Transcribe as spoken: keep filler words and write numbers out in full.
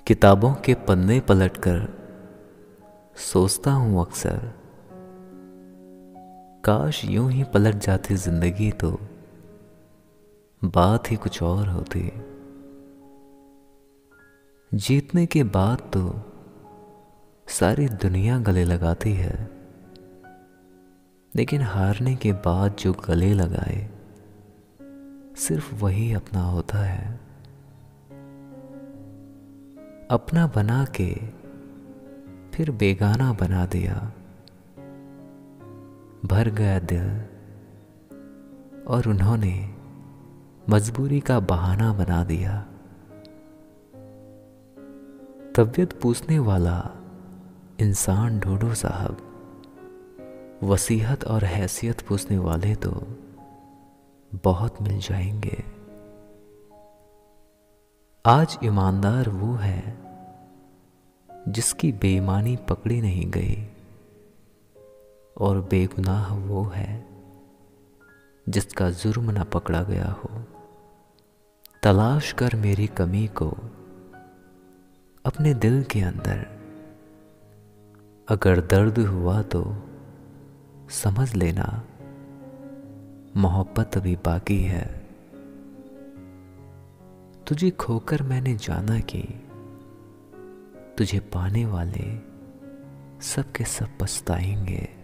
किताबों के पन्ने पलटकर सोचता हूं अक्सर, काश यूं ही पलट जाती जिंदगी तो बात ही कुछ और होती। जीतने के बाद तो सारी दुनिया गले लगाती है, लेकिन हारने के बाद जो गले लगाए सिर्फ वही अपना होता है। अपना बना के फिर बेगाना बना दिया, भर गया दिल और उन्होंने मजबूरी का बहाना बना दिया। तबीयत पूछने वाला इंसान ढूंढो साहब, वसीयत और हैसियत पूछने वाले तो बहुत मिल जाएंगे। आज ईमानदार वो है जिसकी बेईमानी पकड़ी नहीं गई, और बेगुनाह वो है जिसका जुर्म न पकड़ा गया हो। तलाश कर मेरी कमी को अपने दिल के अंदर, अगर दर्द हुआ तो समझ लेना मोहब्बत अभी बाकी है। तुझे खोकर मैंने जाना कि तुझे पाने वाले सब के सब पछताएंगे।